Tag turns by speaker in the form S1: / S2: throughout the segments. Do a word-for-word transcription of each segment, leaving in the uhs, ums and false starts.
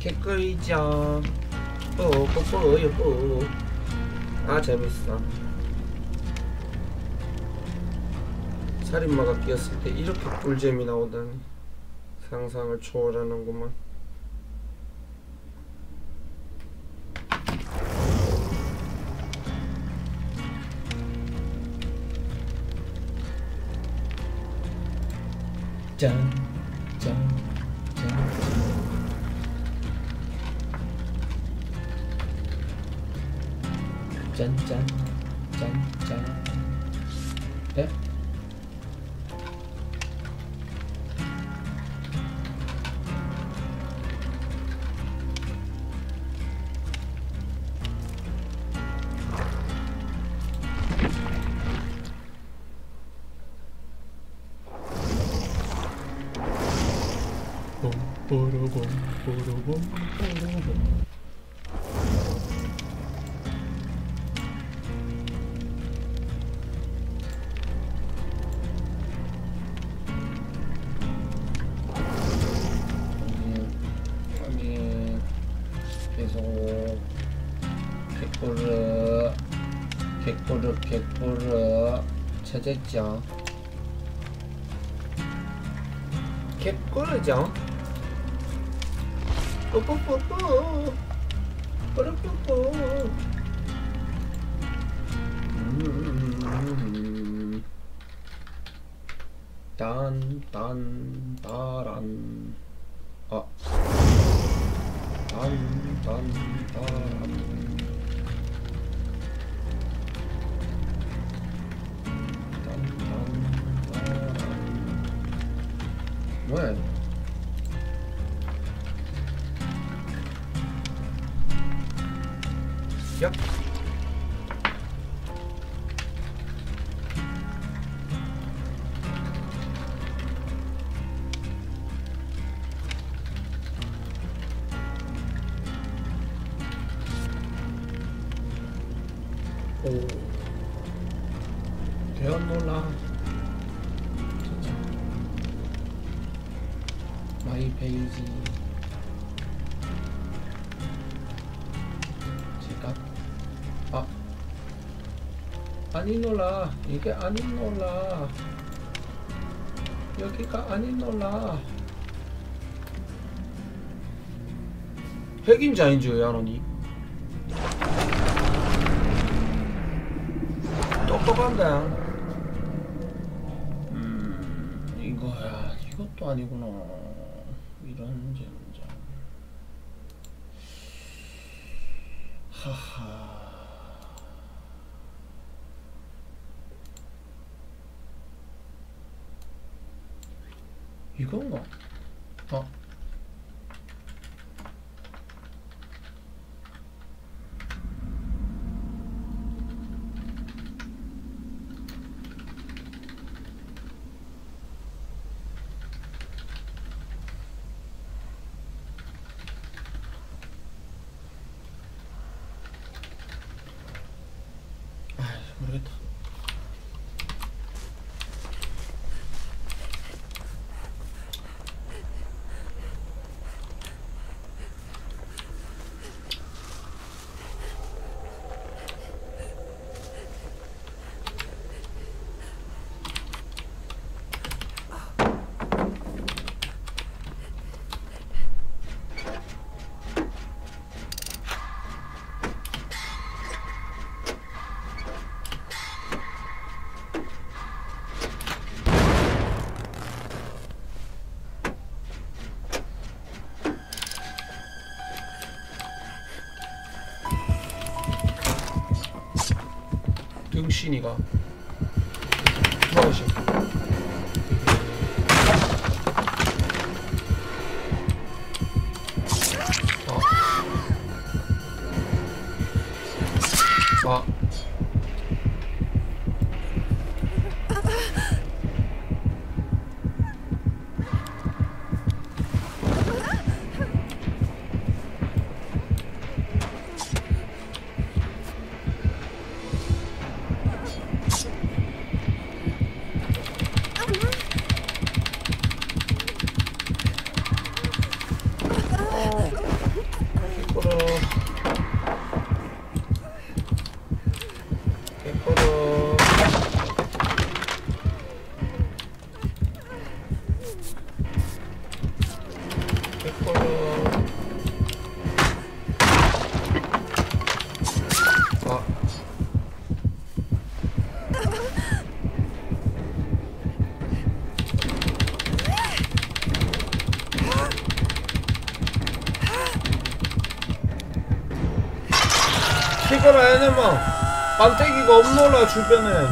S1: 개꿀이죠. 뽀뽀뽀뽀. 아 재밌어. 살인마가 끼었을 때 이렇게 꿀잼이 나오다니 상상을 초월하는구만. 짠, 짠, 짠, 짠, 짠, 짠, 짠. 네? 뽀로봄 뽀로봄 뽀로봄. 아니 계속 개꿀르 개꿀르 개꿀르 찾았죠. 개꿀르죠. 뽀뽀뽀뽀 뽀뽀뽀뽀. 음. 딴, 딴, 따란. 아. 딴, 딴, 따란. 딴, 딴, 따란. 왜? 야. 오. 되었노라. 진짜. 마이 페이지. 아, 아니노라. 이게 아니노라. 여기가 아니노라. 핵임자인 줄 아노니? 똑똑한데. 음, 이거야. 이것도 아니구나. 이런 젠장. 하하. 이건가? 아. 모르겠다. 등신이가 들어오시. 어. 아. 키거라 에네마. 반때기가 없노라 주변에.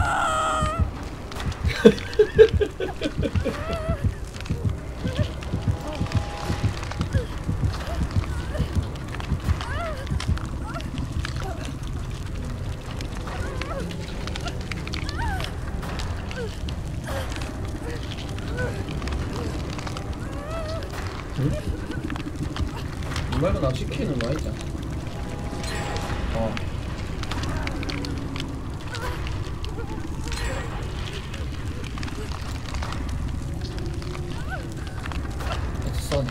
S2: 응? 이 말고 나 치킨은 뭐 있잖아. 어. 써네.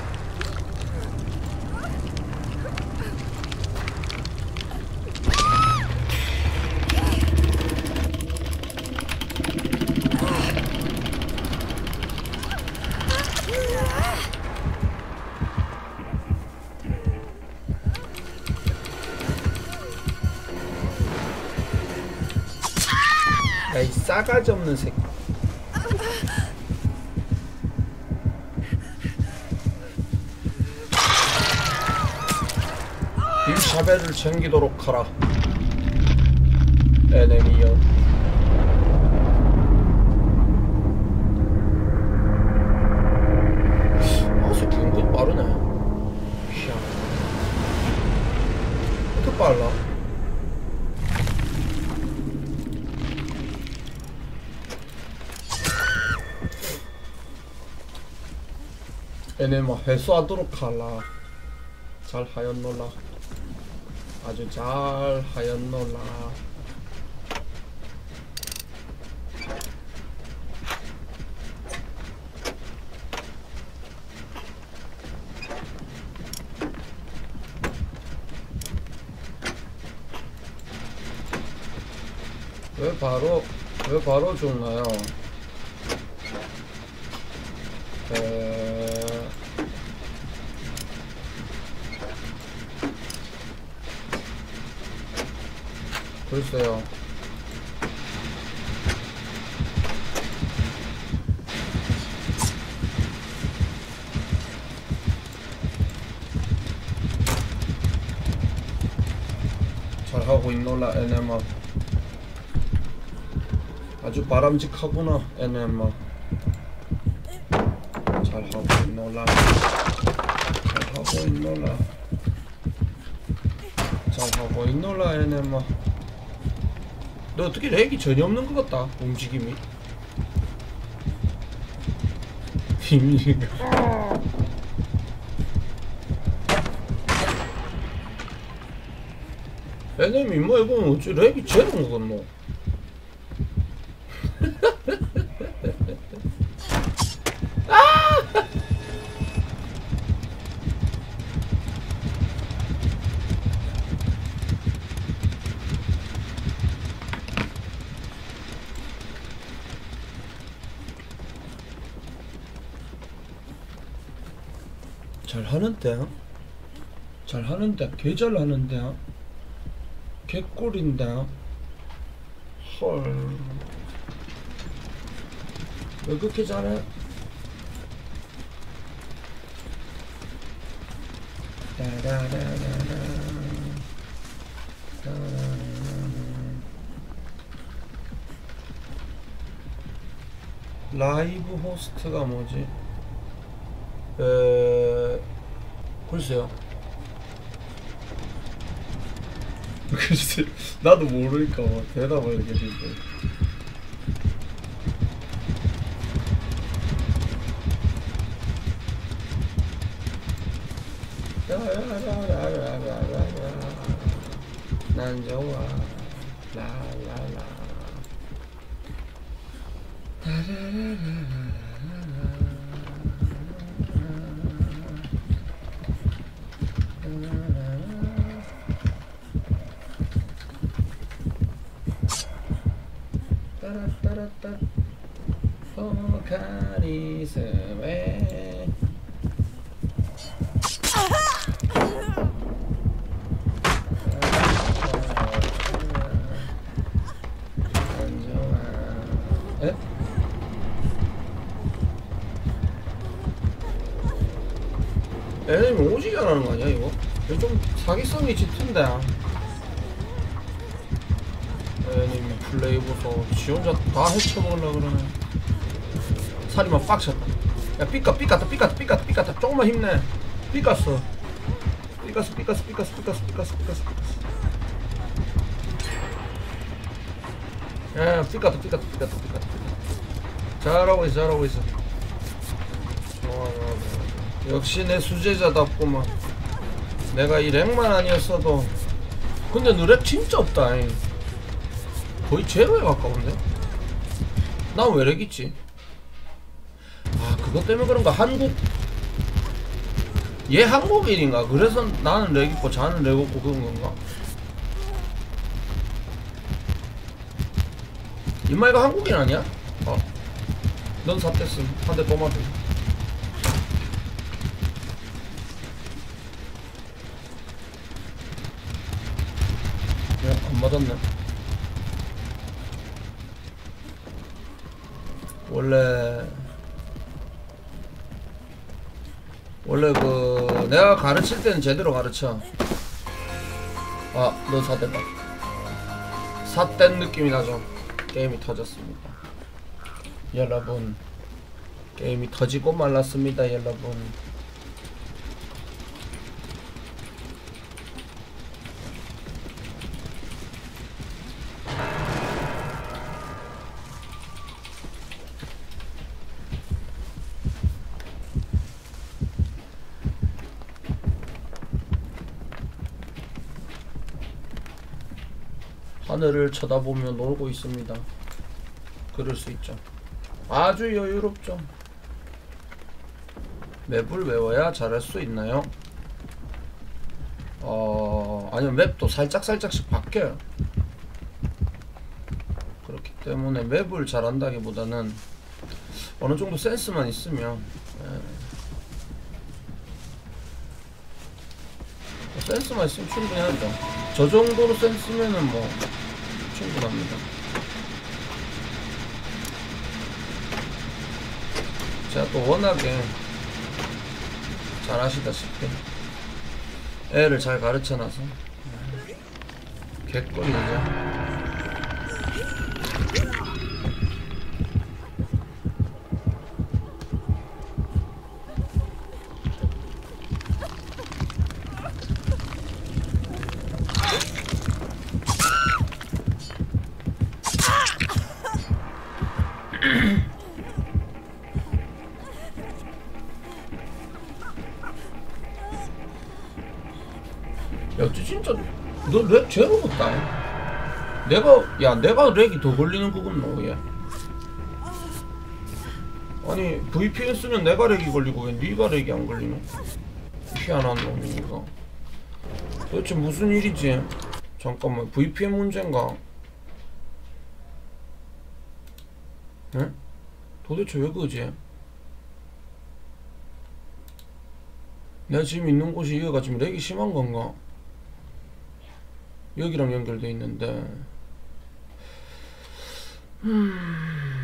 S1: 야, 이 싸가지 없는 새끼. 이 샤벨을 챙기도록 하라. 에네미여. 아서 은근 빠르네. 이야. 이렇게 빨라? 에네마 회수하도록 하라. 잘 하였노라. 아주 잘 하였노라. 왜 바로 왜 바로 죽나요? 에... 글쎄요. 잘하고 있노라 에네마. 아주 바람직하구나 에네마. 잘하고 있노라. 잘하고 있노라. 잘하고 있노라 에네마. 너 어떻게 렉이 전혀 없는 것 같다. 움직임이. 비밀인가? 에네미 뭐 해보면 어째 렉이 제일 온것 같노? 잘하는데? 잘하는데? 개 잘하는데? 개꿀인데? 헐. 왜 그렇게 잘해? 라이브 호스트가 뭐지? 에... 글쎄요. 글쎄, 나도 모르니까 뭐 대답을 이렇게 해주고. 난 좋아. 라라라. 따라따라따 포카리스웨 에? 에nem이 오지게 안 하는 거 아니야 이거? 이거 좀 사기성이 짙은데. 애님이 플레이 보소. 지 혼자 다 해쳐먹으려고 그러네. 살이만 빡쳤다. 야 삐까 삐까다 삐까다 삐까다 삐까다. 조금만 힘내. 삐깠어 삐깠어 삐깠어 삐깠어 삐깠어 삐깠어 삐깠어 야 삐깠다 삐깠다 삐깠다 삐깠다. 잘하고 있어 잘하고 있어. 좋아 좋아 좋아. 역시 내 수제자답구만. 내가 이 렉만 아니었어도. 근데 너 렉 진짜 없다. 잉. 거의 제로에 가까운데? 난 왜 렉 있지? 아 그것 때문에 그런가. 한국 얘 한국인인가? 그래서 나는 렉 있고 자는 렉 없고 그런 건가? 임마이가 한국인 아니야? 어. 넌 삿됐음. 한 대 또 맞아. 야, 안 맞았네. 원래 원래 그 내가 가르칠 때는 제대로 가르쳐. 아, 너 삿됐다. 삿된 느낌이 나죠. 게임이 터졌습니다. 여러분, 게임이 터지고 말랐습니다. 여러분. 하늘을 쳐다보며 놀고 있습니다. 그럴 수 있죠. 아주 여유롭죠. 맵을 외워야 잘할 수 있나요? 어... 아니면 맵도 살짝살짝씩 바뀌어요. 그렇기 때문에 맵을 잘한다기보다는 어느정도 센스만 있으면 예. 센스만 있으면 충분히 하죠. 저 정도로 센스면은 뭐 충분합니다. 제가 또 워낙에 잘 아시다시피 애를 잘 가르쳐놔서 개꿀이죠. 야, 진짜 너 렉 제로 같다. 내가 야 내가 렉이 더 걸리는 그건 뭐야? 아니 브이피엔 쓰면 내가 렉이 걸리고 왜 네가 렉이 안 걸리노? 희한한 놈이니까. 도대체 무슨 일이지? 잠깐만, 브이피엔 문제인가? 응? 도대체 왜 그러지? 내가 지금 있는 곳이 여기가 지금 렉이 심한 건가? 여기랑 연결돼 있는데 음...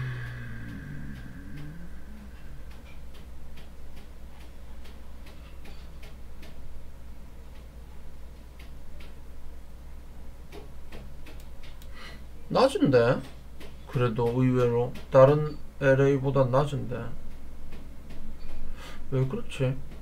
S1: 낮은데? 그래도 의외로 다른 엘에이보다 낮은데 왜 그렇지?